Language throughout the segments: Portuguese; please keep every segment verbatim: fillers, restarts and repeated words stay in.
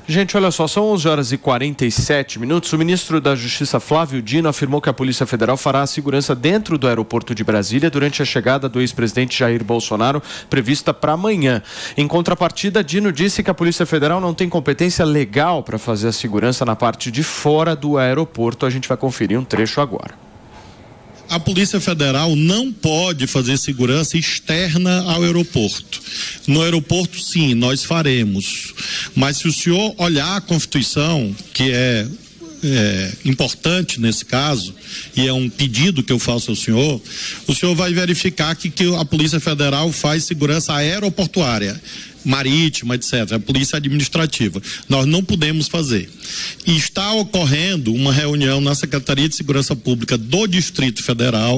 Gente, olha só, são onze horas e quarenta e sete minutos. O ministro da Justiça, Flávio Dino, afirmou que a Polícia Federal fará a segurança dentro do aeroporto de Brasília durante a chegada do ex-presidente Jair Bolsonaro, prevista para amanhã. Em contrapartida, Dino disse que a Polícia Federal não tem competência legal para fazer a segurança na parte de fora do aeroporto. A gente vai conferir um trecho agora. A Polícia Federal não pode fazer segurança externa ao aeroporto. No aeroporto, sim, nós faremos. Mas se o senhor olhar a Constituição, que é, é importante nesse caso, e é um pedido que eu faço ao senhor, o senhor vai verificar que, que a Polícia Federal faz segurança aeroportuária, marítima, etcétera, a polícia administrativa. Nós não podemos fazer. E está ocorrendo uma reunião na Secretaria de Segurança Pública do Distrito Federal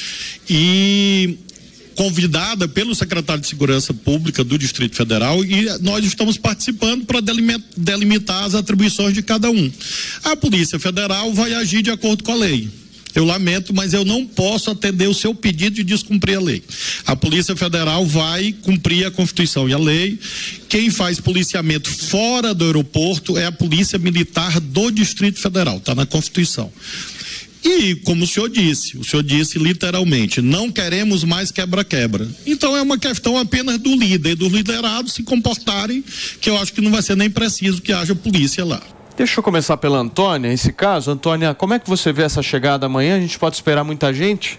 e convidada pelo secretário de Segurança Pública do Distrito Federal, e nós estamos participando para delimitar as atribuições de cada um. A Polícia Federal vai agir de acordo com a lei. Eu lamento, mas eu não posso atender o seu pedido de descumprir a lei. A Polícia Federal vai cumprir a Constituição e a lei. Quem faz policiamento fora do aeroporto é a Polícia Militar do Distrito Federal, está na Constituição. E, como o senhor disse, o senhor disse literalmente, não queremos mais quebra-quebra. Então é uma questão apenas do líder, dos liderados se comportarem, que eu acho que não vai ser nem preciso que haja polícia lá. Deixa eu começar pela Antônia, esse caso. Antônia, como é que você vê essa chegada amanhã? A gente pode esperar muita gente?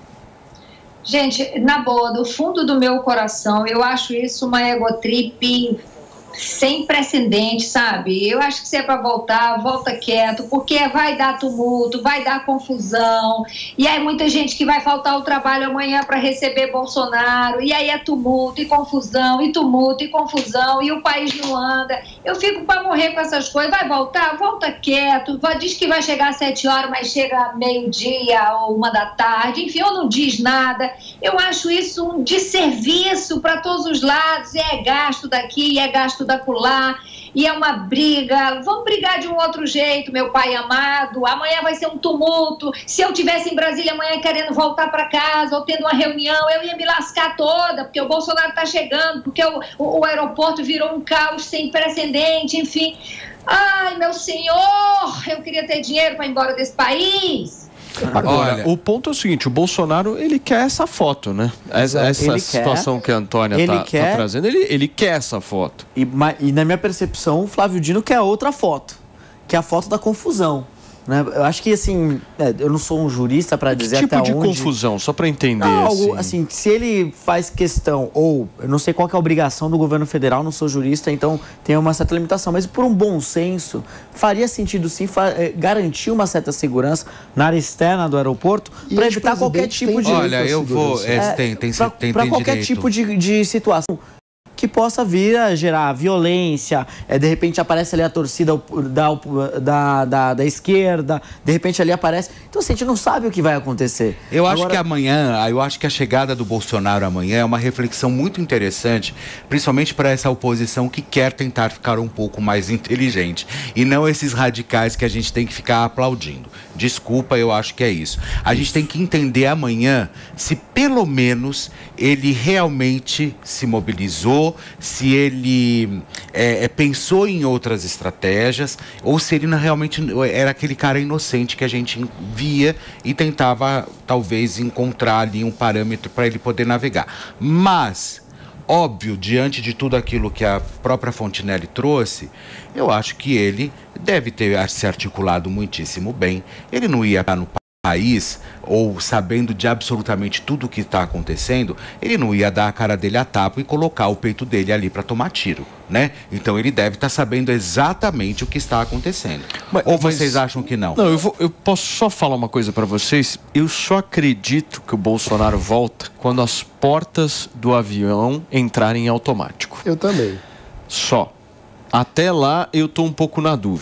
Gente, na boa, do fundo do meu coração, eu acho isso uma egotrip sem precedente, sabe? Eu acho que se é para voltar, volta quieto, porque vai dar tumulto, vai dar confusão, e aí muita gente que vai faltar ao trabalho amanhã para receber Bolsonaro, e aí é tumulto, e confusão, e tumulto, e confusão, e o país não anda. Eu fico para morrer com essas coisas. Vai voltar? Volta quieto, vai, diz que vai chegar às sete horas, mas chega meio-dia ou uma da tarde, enfim, ou não diz nada. Eu acho isso um desserviço para todos os lados, e é gasto daqui, e é gasto da acolá, e é uma briga. Vamos brigar de um outro jeito, meu pai amado. Amanhã vai ser um tumulto. Se eu tivesse em Brasília amanhã querendo voltar para casa ou tendo uma reunião, eu ia me lascar toda, porque o Bolsonaro está chegando, porque o, o, o aeroporto virou um caos sem precedente, enfim. Ai, meu senhor, eu queria ter dinheiro para ir embora desse país. Agora, Olha, o ponto é o seguinte, o Bolsonaro, ele quer essa foto, né? Essa, essa situação quer, que a Antônia está tá trazendo, ele, ele quer essa foto. E, e na minha percepção, o Flávio Dino quer outra foto, que é a foto da confusão. Né? Eu acho que, assim, é, eu não sou um jurista para dizer tipo até de onde... confusão, só para entender. Não, algo, assim. assim, se ele faz questão, ou eu não sei qual que é a obrigação do governo federal, não sou jurista, então tem uma certa limitação, mas por um bom senso, faria sentido sim fa- garantir uma certa segurança na área externa do aeroporto para evitar qualquer tipo de... Olha, eu vou... É, é, tem, tem, pra, tem, pra tem qualquer direito. tipo de, de situação que possa vir a gerar violência, é, de repente aparece ali a torcida da, da, da, da esquerda, de repente ali aparece... Então, assim, a gente não sabe o que vai acontecer. Eu acho Agora... que amanhã, eu acho que a chegada do Bolsonaro amanhã é uma reflexão muito interessante, principalmente para essa oposição que quer tentar ficar um pouco mais inteligente, e não esses radicais que a gente tem que ficar aplaudindo. Desculpa, eu acho que é isso. A gente tem que entender amanhã se pelo menos ele realmente se mobilizou, se ele é, é, pensou em outras estratégias, ou se ele não, realmente era aquele cara inocente que a gente via e tentava talvez encontrar ali um parâmetro para ele poder navegar. Mas, óbvio, diante de tudo aquilo que a própria Fontinelli trouxe, eu acho que ele deve ter se articulado muitíssimo bem. Ele não ia estar no país, ou sabendo de absolutamente tudo o que está acontecendo, ele não ia dar a cara dele a tapa e colocar o peito dele ali para tomar tiro, né? Então ele deve estar sabendo exatamente o que está acontecendo. Mas, ou vocês mas, acham que não? Não, eu, vou, eu posso só falar uma coisa para vocês. Eu só acredito que o Bolsonaro volta quando as portas do avião entrarem em automático. Eu também. Só. Até lá eu tô um pouco na dúvida.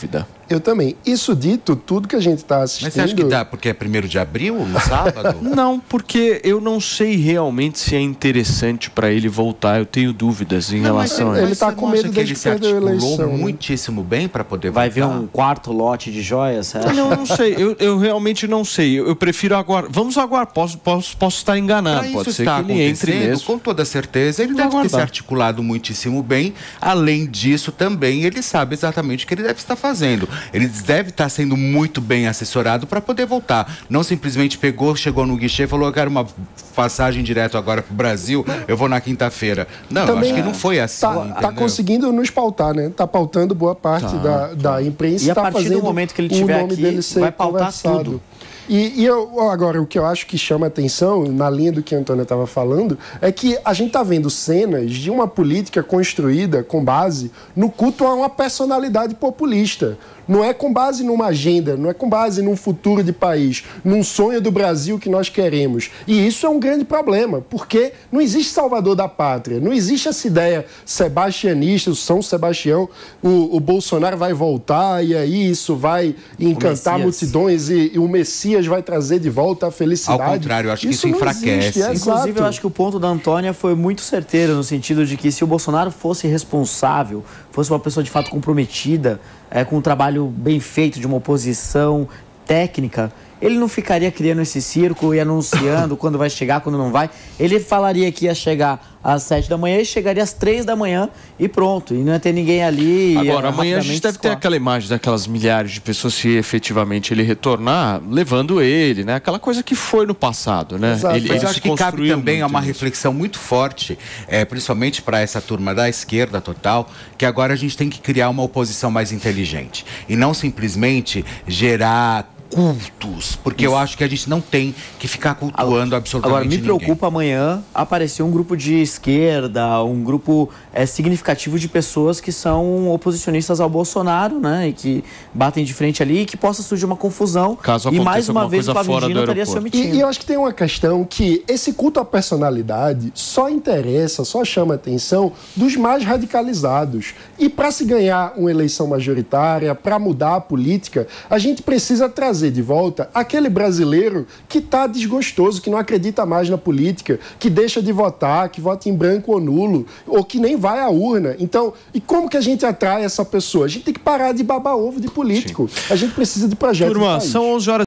Eu também. Isso dito, tudo que a gente está assistindo... Mas você acha que dá porque é primeiro de abril, no sábado? Não, porque eu não sei realmente se é interessante para ele voltar. Eu tenho dúvidas em não, relação mas, a ele isso. está com medo de ele se articulou eleição, né? muitíssimo bem para poder Vai voltar. ver um quarto lote de joias, certo? Não, eu não sei. Eu, eu realmente não sei. Eu, eu prefiro aguardar. Vamos aguardar. Posso, posso, posso estar enganado. Pra Pode isso ser está que ele entre acontecendo, mesmo. com toda certeza, ele Vamos deve ter se aguardar. articulado muitíssimo bem. Além disso, também ele sabe exatamente o que ele deve estar fazendo. Ele deve estar sendo muito bem assessorado para poder voltar. Não simplesmente pegou, chegou no guichê e falou: eu quero uma passagem direto agora para o Brasil, eu vou na quinta-feira. Não, Também acho que não foi assim. Tá, tá conseguindo nos pautar, né? Tá pautando boa parte Tá, da, da imprensa. E a tá partir do fazendo momento que ele o estiver nome aqui, dele ser vai pautar conversado. tudo. E, e eu, agora, o que eu acho que chama atenção, na linha do que a Antônia estava falando, é que a gente está vendo cenas de uma política construída com base no culto a uma personalidade populista. Não é com base numa agenda, não é com base num futuro de país, num sonho do Brasil que nós queremos. E isso é um grande problema, porque não existe salvador da pátria, não existe essa ideia sebastianista, o São Sebastião, o, o Bolsonaro vai voltar e aí isso vai encantar multidões e, e o Messias vai trazer de volta a felicidade. Ao contrário, eu acho que isso, isso enfraquece. Existe, é Inclusive, exato. eu acho que o ponto da Antônia foi muito certeiro, no sentido de que se o Bolsonaro fosse responsável, fosse uma pessoa de fato comprometida, é, com um trabalho bem feito de uma oposição técnica, ele não ficaria criando esse circo e anunciando quando vai chegar, quando não vai. Ele falaria que ia chegar às sete da manhã e chegaria às três da manhã e pronto. E não ia ter ninguém ali. Agora, amanhã a gente deve ter aquela imagem daquelas milhares de pessoas, se efetivamente ele retornar, levando ele, né? Aquela coisa que foi no passado, né? Exato. Ele, Mas ele eu acho se que cabe construiu também a muito uma nisso. reflexão muito forte, é, principalmente para essa turma da esquerda total, que agora a gente tem que criar uma oposição mais inteligente. E não simplesmente gerar cultos, porque eu acho que a gente não tem que ficar cultuando absolutamente Agora, me ninguém. preocupa amanhã aparecer um grupo de esquerda, um grupo é, significativo de pessoas que são oposicionistas ao Bolsonaro, né? E que batem de frente ali e que possa surgir uma confusão. Caso e mais aconteça uma alguma vez o coisa fora Flávio Dino do estaria se aeroporto. omitindo. E, e eu acho que tem uma questão que esse culto à personalidade só interessa, só chama a atenção dos mais radicalizados. E para se ganhar uma eleição majoritária, para mudar a política, a gente precisa trazer de volta aquele brasileiro que está desgostoso, que não acredita mais na política, que deixa de votar, que vota em branco ou nulo, ou que nem vai à urna. Então, e como que a gente atrai essa pessoa? A gente tem que parar de babar ovo de político. Sim. A gente precisa de projetos. Turma, são onze horas